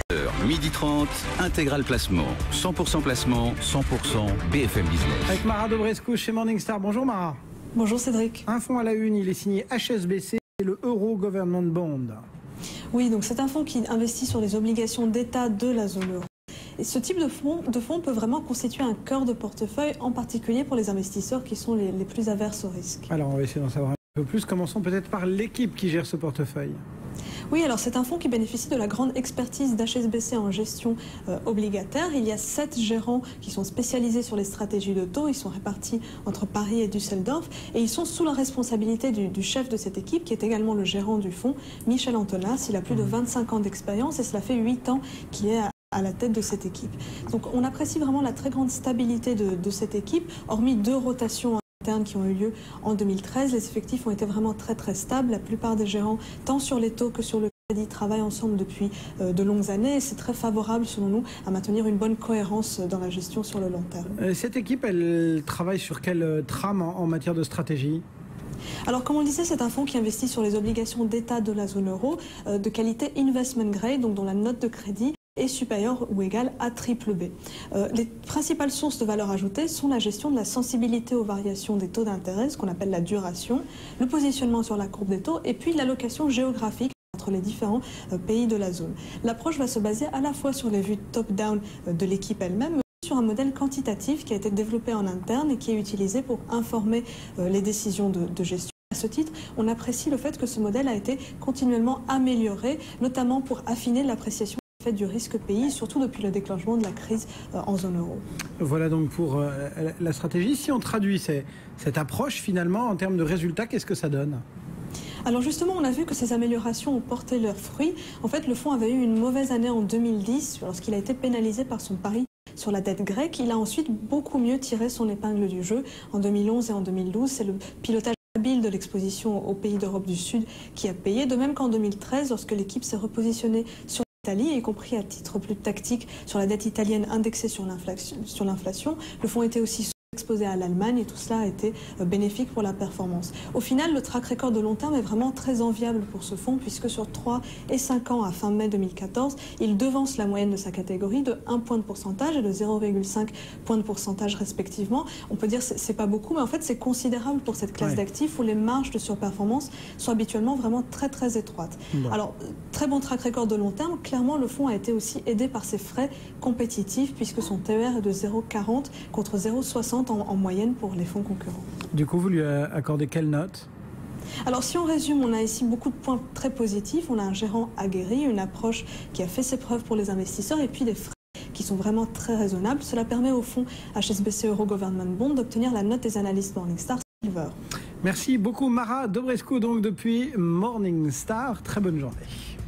Midi 30, intégral placement. 100% placement, 100% BFM Business. Avec Mara Dobrescu chez Morningstar. Bonjour Mara. Bonjour Cédric. Un fonds à la une, il est signé HSBC et le Euro Government Bond. Oui, donc c'est un fonds qui investit sur les obligations d'État de la zone euro. Et ce type de fonds peut vraiment constituer un cœur de portefeuille, en particulier pour les investisseurs qui sont les plus averses au risque. Alors on va essayer d'en savoir un peu plus. Commençons peut-être par l'équipe qui gère ce portefeuille. Oui, alors c'est un fonds qui bénéficie de la grande expertise d'HSBC en gestion obligataire. Il y a 7 gérants qui sont spécialisés sur les stratégies de taux. Ils sont répartis entre Paris et Düsseldorf et ils sont sous la responsabilité du chef de cette équipe qui est également le gérant du fonds, Michel Antonas. Il a plus de 25 ans d'expérience et cela fait 8 ans qu'il est à la tête de cette équipe. Donc on apprécie vraiment la très grande stabilité de cette équipe, hormis 2 rotations qui ont eu lieu en 2013. Les effectifs ont été vraiment très stables. La plupart des gérants, tant sur les taux que sur le crédit, travaillent ensemble depuis de longues années et c'est très favorable selon nous à maintenir une bonne cohérence dans la gestion sur le long terme. Cette équipe, elle travaille sur quelle trame en matière de stratégie ? Alors, comme on le disait, c'est un fonds qui investit sur les obligations d'État de la zone euro de qualité investment grade, donc dont la note de crédit est supérieur ou égal à BBB. Les principales sources de valeur ajoutée sont la gestion de la sensibilité aux variations des taux d'intérêt, ce qu'on appelle la duration, le positionnement sur la courbe des taux et puis l'allocation géographique entre les différents pays de la zone. L'approche va se baser à la fois sur les vues top-down de l'équipe elle-même, mais aussi sur un modèle quantitatif qui a été développé en interne et qui est utilisé pour informer les décisions de gestion. À ce titre, on apprécie le fait que ce modèle a été continuellement amélioré, notamment pour affiner l'appréciation du risque pays, surtout depuis le déclenchement de la crise en zone euro. Voilà donc pour la stratégie. Si on traduit cette approche finalement en termes de résultats, qu'est-ce que ça donne ? Alors justement, on a vu que ces améliorations ont porté leurs fruits. En fait, le fonds avait eu une mauvaise année en 2010 lorsqu'il a été pénalisé par son pari sur la dette grecque. Il a ensuite beaucoup mieux tiré son épingle du jeu en 2011 et en 2012. C'est le pilotage habile de l'exposition aux pays d'Europe du Sud qui a payé. De même qu'en 2013, lorsque l'équipe s'est repositionnée sur l'Italie, y compris à titre plus tactique sur la dette italienne indexée sur l'inflation. Le fonds était aussi exposé à l'Allemagne et tout cela a été bénéfique pour la performance. Au final, le track record de long terme est vraiment très enviable pour ce fonds puisque sur 3 et 5 ans à fin mai 2014, il devance la moyenne de sa catégorie de 1 point de pourcentage et de 0,5 point de pourcentage respectivement. On peut dire que c'est pas beaucoup, mais en fait c'est considérable pour cette classe d'actifs où les marges de surperformance sont habituellement vraiment très étroites. Bon. Alors, très bon track record de long terme. Clairement, le fonds a été aussi aidé par ses frais compétitifs puisque son TER est de 0,40 contre 0,60 en moyenne pour les fonds concurrents. Du coup, vous lui accordez quelle note ? Alors si on résume, on a ici beaucoup de points très positifs. On a un gérant aguerri, une approche qui a fait ses preuves pour les investisseurs et puis des frais qui sont vraiment très raisonnables. Cela permet au fonds HSBC Euro Government Bond d'obtenir la note des analystes Morningstar Silver. Merci beaucoup Mara Dobrescu donc depuis Morningstar. Très bonne journée.